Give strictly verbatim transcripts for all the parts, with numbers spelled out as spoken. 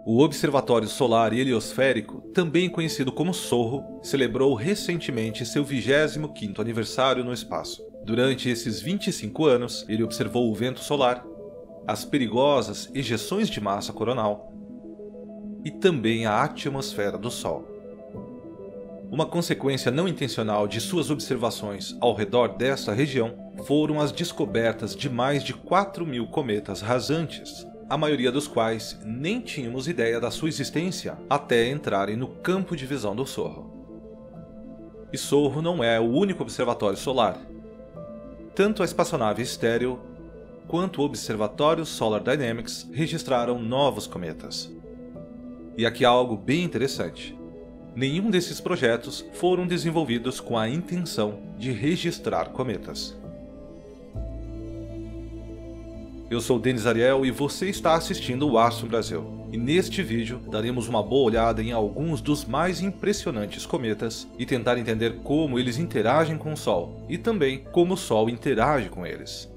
O Observatório Solar Heliosférico, também conhecido como SOHO, celebrou recentemente seu vigésimo quinto aniversário no espaço. Durante esses vinte e cinco anos, ele observou o vento solar, as perigosas ejeções de massa coronal e também a atmosfera do Sol. Uma consequência não intencional de suas observações ao redor desta região foram as descobertas de mais de quatro mil cometas rasantes, a maioria dos quais nem tínhamos ideia da sua existência até entrarem no campo de visão do SOHO. E SOHO não é o único observatório solar. Tanto a espaçonave Stereo quanto o Observatório Solar Dynamics registraram novos cometas. E aqui há algo bem interessante. Nenhum desses projetos foram desenvolvidos com a intenção de registrar cometas. Eu sou Denis Ariel e você está assistindo o Astro Brasil. E neste vídeo daremos uma boa olhada em alguns dos mais impressionantes cometas e tentar entender como eles interagem com o Sol e também como o Sol interage com eles.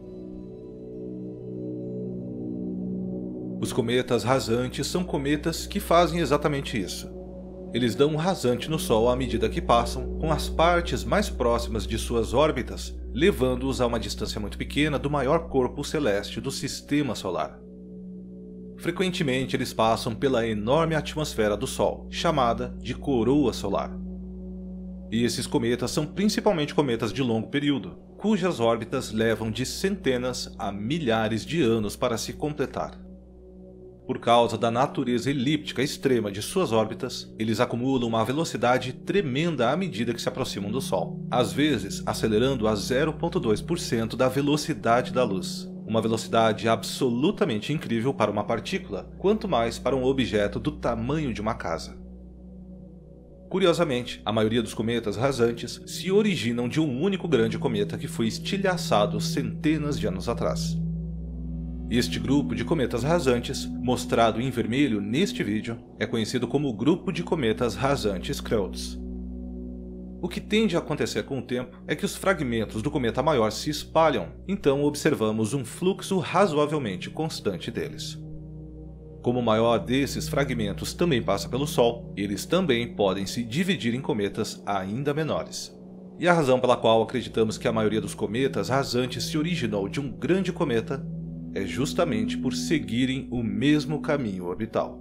Os cometas rasantes são cometas que fazem exatamente isso. Eles dão um rasante no Sol à medida que passam, com as partes mais próximas de suas órbitas, levando-os a uma distância muito pequena do maior corpo celeste do Sistema Solar. Frequentemente eles passam pela enorme atmosfera do Sol, chamada de coroa solar. E esses cometas são principalmente cometas de longo período, cujas órbitas levam de centenas a milhares de anos para se completar. Por causa da natureza elíptica extrema de suas órbitas, eles acumulam uma velocidade tremenda à medida que se aproximam do Sol, às vezes acelerando a zero vírgula dois por cento da velocidade da luz. Uma velocidade absolutamente incrível para uma partícula, quanto mais para um objeto do tamanho de uma casa. Curiosamente, a maioria dos cometas rasantes se originam de um único grande cometa que foi estilhaçado centenas de anos atrás. Este grupo de cometas rasantes, mostrado em vermelho neste vídeo, é conhecido como o Grupo de Cometas Rasantes Kreutz. O que tende a acontecer com o tempo é que os fragmentos do cometa maior se espalham, então observamos um fluxo razoavelmente constante deles. Como o maior desses fragmentos também passa pelo Sol, eles também podem se dividir em cometas ainda menores. E a razão pela qual acreditamos que a maioria dos cometas rasantes se originou de um grande cometa é justamente por seguirem o mesmo caminho orbital.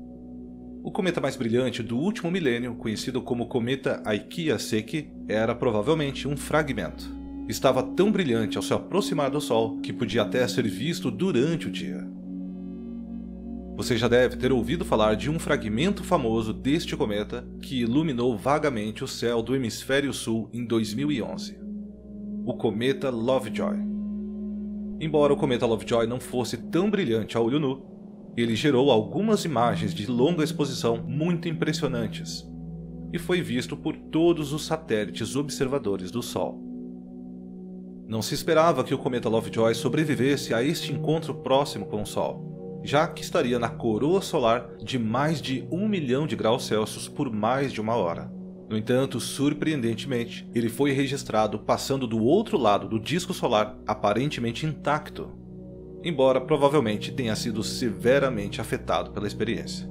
O cometa mais brilhante do último milênio, conhecido como cometa Aikya-Seki, era provavelmente um fragmento. Estava tão brilhante ao se aproximar do Sol que podia até ser visto durante o dia. Você já deve ter ouvido falar de um fragmento famoso deste cometa que iluminou vagamente o céu do hemisfério sul em dois mil e onze. O cometa Lovejoy. Embora o cometa Lovejoy não fosse tão brilhante a olho nu, ele gerou algumas imagens de longa exposição muito impressionantes e foi visto por todos os satélites observadores do Sol. Não se esperava que o cometa Lovejoy sobrevivesse a este encontro próximo com o Sol, já que estaria na coroa solar de mais de um milhão de graus Celsius por mais de uma hora. No entanto, surpreendentemente, ele foi registrado passando do outro lado do disco solar aparentemente intacto, embora provavelmente tenha sido severamente afetado pela experiência.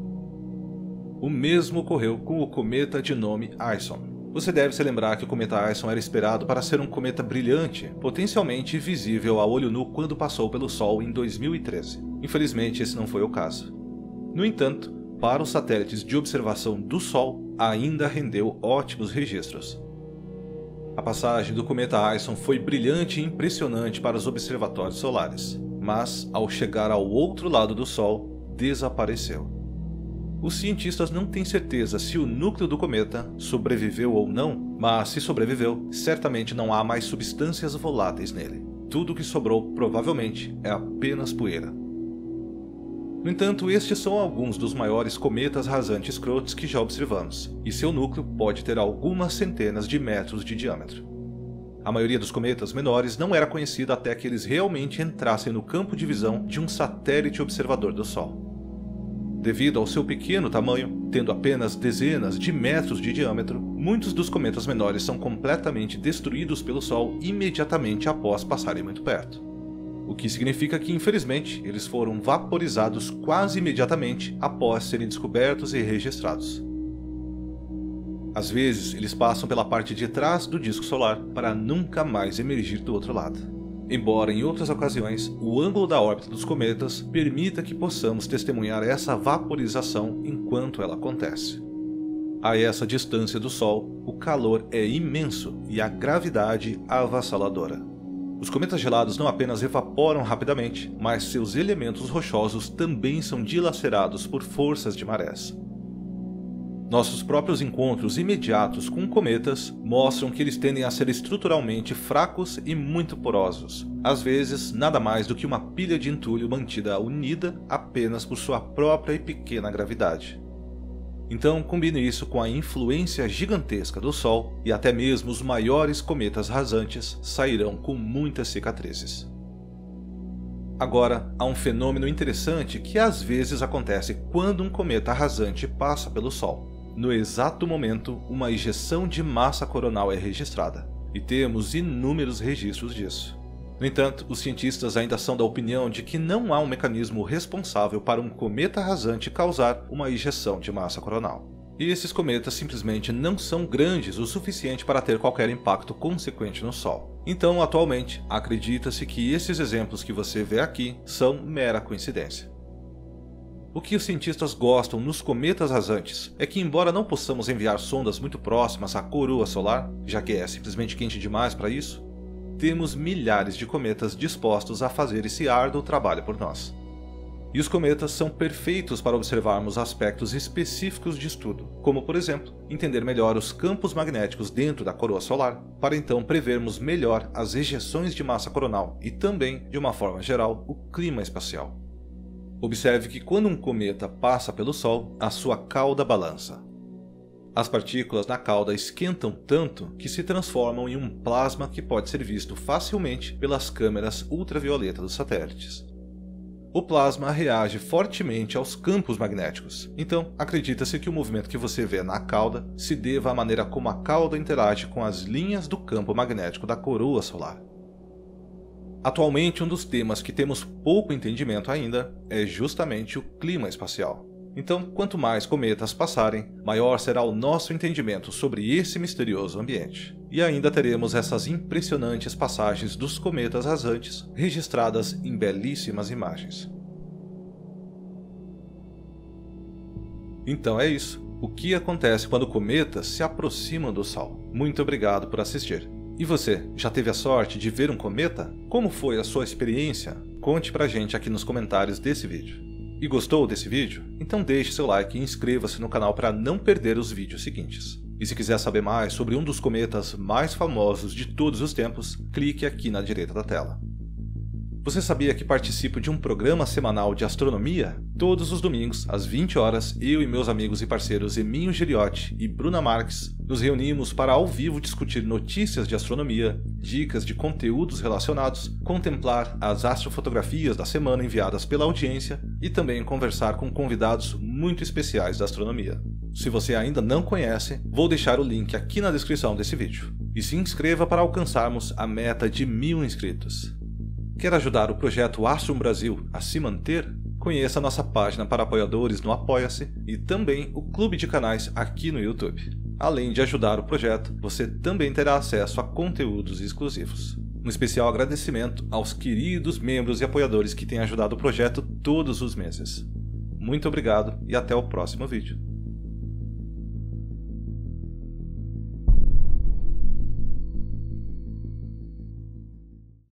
O mesmo ocorreu com o cometa de nome Ison. Você deve se lembrar que o cometa Ison era esperado para ser um cometa brilhante, potencialmente visível a olho nu quando passou pelo Sol em dois mil e treze. Infelizmente, esse não foi o caso. No entanto, para os satélites de observação do Sol, ainda rendeu ótimos registros. A passagem do cometa Ison foi brilhante e impressionante para os observatórios solares, mas, ao chegar ao outro lado do Sol, desapareceu. Os cientistas não têm certeza se o núcleo do cometa sobreviveu ou não, mas se sobreviveu, certamente não há mais substâncias voláteis nele. Tudo o que sobrou, provavelmente, é apenas poeira. No entanto, estes são alguns dos maiores cometas rasantes Kreutz que já observamos, e seu núcleo pode ter algumas centenas de metros de diâmetro. A maioria dos cometas menores não era conhecida até que eles realmente entrassem no campo de visão de um satélite observador do Sol. Devido ao seu pequeno tamanho, tendo apenas dezenas de metros de diâmetro, muitos dos cometas menores são completamente destruídos pelo Sol imediatamente após passarem muito perto. o que significa que, infelizmente, eles foram vaporizados quase imediatamente após serem descobertos e registrados. Às vezes, eles passam pela parte de trás do disco solar para nunca mais emergir do outro lado. Embora em outras ocasiões, o ângulo da órbita dos cometas permita que possamos testemunhar essa vaporização enquanto ela acontece. A essa distância do Sol, o calor é imenso e a gravidade avassaladora. Os cometas gelados não apenas evaporam rapidamente, mas seus elementos rochosos também são dilacerados por forças de marés. Nossos próprios encontros imediatos com cometas mostram que eles tendem a ser estruturalmente fracos e muito porosos, às vezes nada mais do que uma pilha de entulho mantida unida apenas por sua própria e pequena gravidade. Então combine isso com a influência gigantesca do Sol e até mesmo os maiores cometas rasantes sairão com muitas cicatrizes. Agora, há um fenômeno interessante que às vezes acontece quando um cometa rasante passa pelo Sol. No exato momento, uma ejeção de massa coronal é registrada, e temos inúmeros registros disso. No entanto, os cientistas ainda são da opinião de que não há um mecanismo responsável para um cometa rasante causar uma ejeção de massa coronal. E esses cometas simplesmente não são grandes o suficiente para ter qualquer impacto consequente no Sol. Então, atualmente, acredita-se que esses exemplos que você vê aqui são mera coincidência. O que os cientistas gostam nos cometas rasantes é que, embora não possamos enviar sondas muito próximas à coroa solar, já que é simplesmente quente demais para isso, temos milhares de cometas dispostos a fazer esse árduo trabalho por nós. E os cometas são perfeitos para observarmos aspectos específicos de estudo, como, por exemplo, entender melhor os campos magnéticos dentro da coroa solar, para então prevermos melhor as ejeções de massa coronal e também, de uma forma geral, o clima espacial. Observe que quando um cometa passa pelo Sol, a sua cauda balança. As partículas na cauda esquentam tanto que se transformam em um plasma que pode ser visto facilmente pelas câmeras ultravioleta dos satélites. O plasma reage fortemente aos campos magnéticos, então acredita-se que o movimento que você vê na cauda se deva à maneira como a cauda interage com as linhas do campo magnético da coroa solar. Atualmente, um dos temas que temos pouco entendimento ainda é justamente o clima espacial. Então, quanto mais cometas passarem, maior será o nosso entendimento sobre esse misterioso ambiente. E ainda teremos essas impressionantes passagens dos cometas rasantes registradas em belíssimas imagens. Então é isso. O que acontece quando cometas se aproximam do Sol? Muito obrigado por assistir. E você, já teve a sorte de ver um cometa? Como foi a sua experiência? Conte pra gente aqui nos comentários desse vídeo. E gostou desse vídeo? Então deixe seu like e inscreva-se no canal para não perder os vídeos seguintes. E se quiser saber mais sobre um dos cometas mais famosos de todos os tempos, clique aqui na direita da tela. Você sabia que participo de um programa semanal de astronomia? Todos os domingos, às vinte horas, eu e meus amigos e parceiros Eminho Giliotti e Bruna Marques nos reunimos para ao vivo discutir notícias de astronomia, dicas de conteúdos relacionados, contemplar as astrofotografias da semana enviadas pela audiência e também conversar com convidados muito especiais da astronomia. Se você ainda não conhece, vou deixar o link aqui na descrição desse vídeo. E se inscreva para alcançarmos a meta de mil inscritos. Quer ajudar o projeto Astrum Brasil a se manter? Conheça a nossa página para apoiadores no Apoia-se e também o clube de canais aqui no YouTube. Além de ajudar o projeto, você também terá acesso a conteúdos exclusivos. Um especial agradecimento aos queridos membros e apoiadores que têm ajudado o projeto todos os meses. Muito obrigado e até o próximo vídeo.